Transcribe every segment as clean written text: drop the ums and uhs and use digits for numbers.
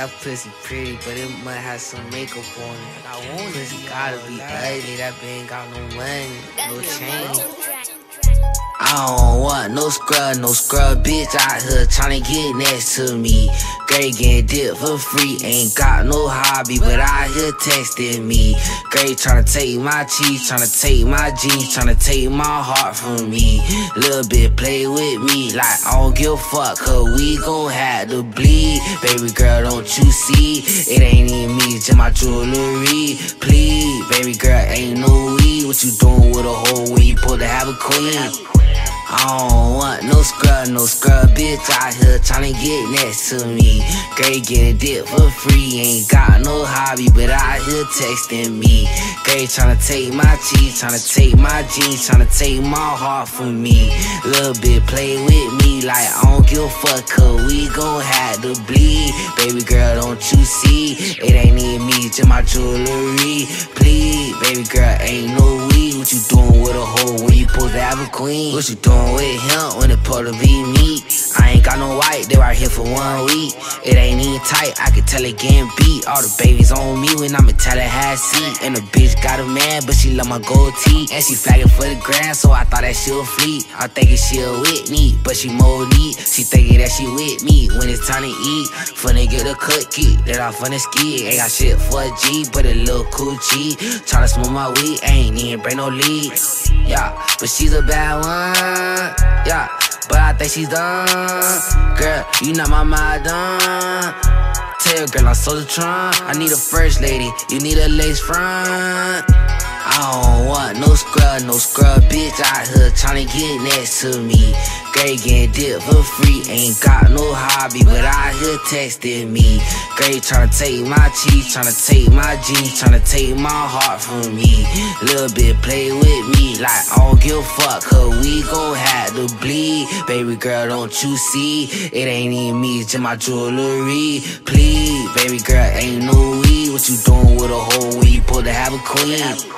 That pussy pretty, but it might have some makeup on it. I want pussy gotta be ugly. That bitch ain't got no money, no chain. I don't want no scrub bitch out here tryna get next to me. Girl getting dick for free, ain't got no hobby, but out here texting me. Girl tryna take my cheese, tryna take my jeans, tryna take my heart from me. Little bit play with me like I don't give a fuck, cause we gon' have to bleed. Baby girl, don't you see? It ain't even me, just my jewelry. Please, baby girl, ain't no weed. What you doing with a hoe when you supposed to have a queen? I don't want no scrub bitch out here tryna get next to me. Girl getting dick for free, ain't got no hobby, but out here texting me. Girl tryna take my cheese, tryna take my jeans, tryna take my heart from me. Little bit play with me like I don't give a fuck, cause we gon' have to bleed. Baby girl, don't you see? It ain't even me, just my jewelry. Please, baby girl, ain't no weed. What you doing with a hoe when you supposed to have a queen? What you doing with him when it's supposed to be me? I ain't got no white, they right here for 1 week. It ain't even tight, I can tell it getting beat. All the babies on me when I'm in Tallahassee. And the bitch got a man, but she love my gold teeth. And she flagging for the grand, so I thought that she a fleet. I'm thinking she a Whitney, but she more neat. She thinking that she with me when it's time to eat. Finna get a cookie, then I'm finna ski. Ain't got shit for a G, but a little coochie. Tryna smoke my weed, ain't even break no lead. Yeah, but she's a bad one. Yeah, but I think she's done. Girl, you not my madam. Tell your girl I'm Solartron. I need a first lady, you need a lace front. I don't want no scrub bitch out here tryna get next to me. Girl getting dick for free, ain't got no hobby, but out here texting me. Girl tryna take my cheese, tryna take my jeans, tryna take my heart from me. Little bit play with me like I don't give a fuck, cause we gon' have to bleed. Baby girl, don't you see? It ain't even me, just my jewelry. Please, baby girl, ain't no weed. What you doing with a hoe when you supposed to have a queen?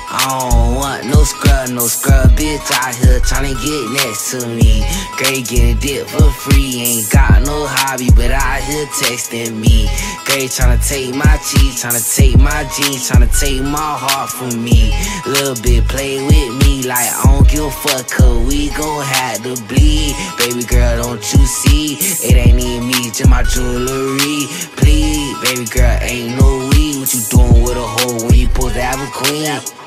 I don't want no scrub bitch out here tryna get next to me. Girl getting dick for free, ain't got no hobby, but out here texting me. Girl tryna take my cheese, tryna take my jeans, tryna take my heart from me. Little bit play with me like I don't give a fuck, cause we gon' have to bleed. Baby girl, don't you see? It ain't even me, just my jewelry. Please, baby girl, ain't no weed. What you doing with a hoe when you supposed to have a queen?